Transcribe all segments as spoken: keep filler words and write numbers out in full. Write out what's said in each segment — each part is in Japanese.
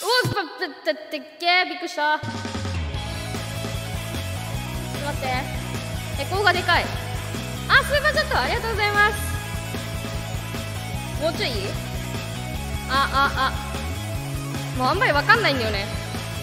おっってってってっけ、びっくりした。ちょっと待って、エコーがでかい。あ、スーパーチャットありがとうございます。もうちょい。あああ、もうあんまりわかんないんだよね。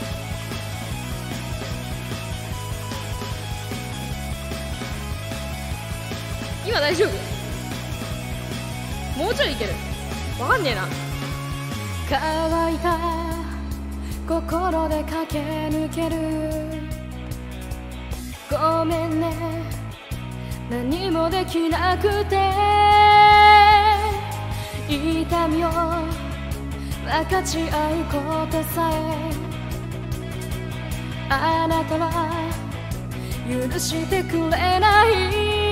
今大丈夫？もうちょいいける？わかんねえな。乾いた心で駆け抜ける。ごめんね、何もできなくて。痛みを分かち合うことさえあなたは許してくれない。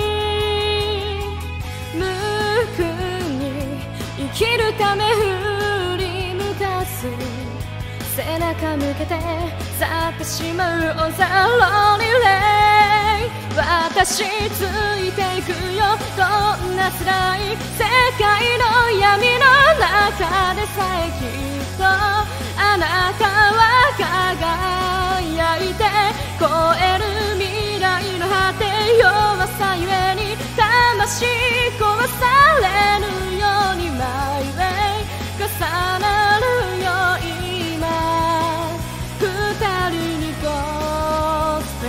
無垢に生きるため振り向かす背中向けて去ってしまうオンザローリレー。私ついていくよ、どんな辛い世界の闇の中でさえきっとあなたは輝いて超える未来の果て。弱さゆえに魂壊されるようにマイウェイ重なるよ今二人にゴースペ。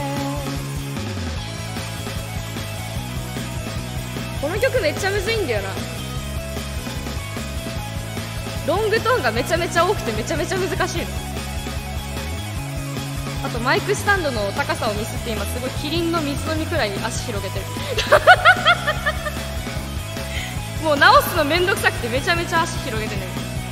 この曲めっちゃむずいんだよな。ロングトーンがめちゃめちゃ多くてめちゃめちゃ難しいの。あとマイクスタンドの高さをミスって今すごいキリンの水飲みくらいに足広げてるもう直すのめんどくさくてめちゃめちゃ足広げてね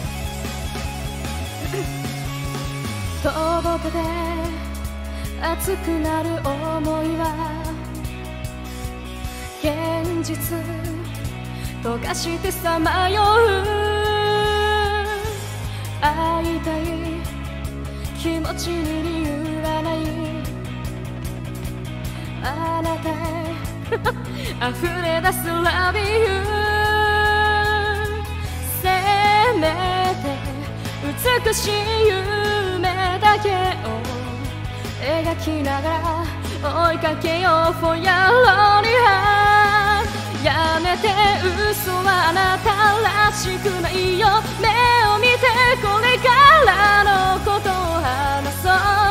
届けて熱くなる想いは現実溶かしてさまよう。会いたい気持ちに理由はない。あなたへ溢れ出すラビュー。せめて美しい夢だけを描きながら追いかけよう For your lonely heart。 やめて嘘はあなたらしくないよ。目を見てこれからのことを話そう。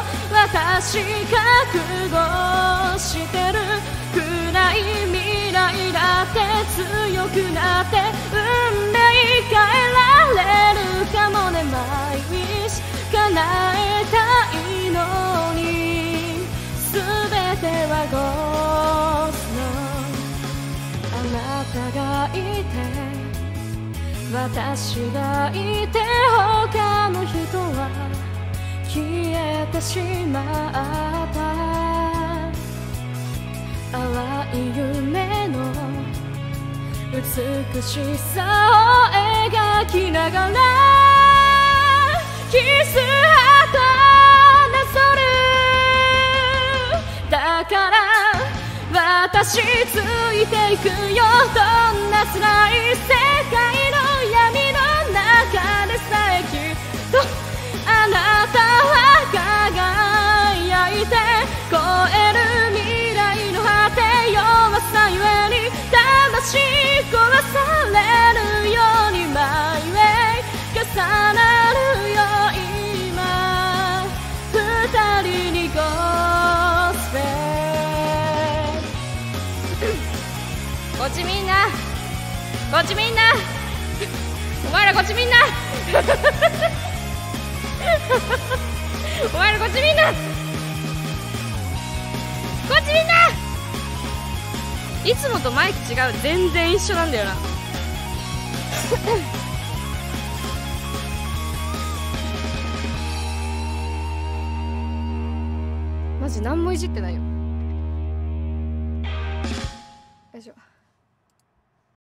私覚悟してる。暗い未来だって強くなって運命変えられるかもね。マイウィッシュ叶えたいのに全てはゴースト。あなたがいて私がいて他の人は消えてしまった。淡い夢の美しさを描きながらキスハートなぞる。だから私ついていくよ。どんな辛い世界の闇の中でさえきっとあなたは輝いて超える未来の果て。弱さゆえに魂壊されるようにマイウェイ重なるよ今二人にゴースペ。こっちみんなこっちみんなお前らこっちみんなお前らこっちみんなこっちみんな。いつもとマイク違う。全然一緒なんだよなマジ何もいじってないよ。よいしょ。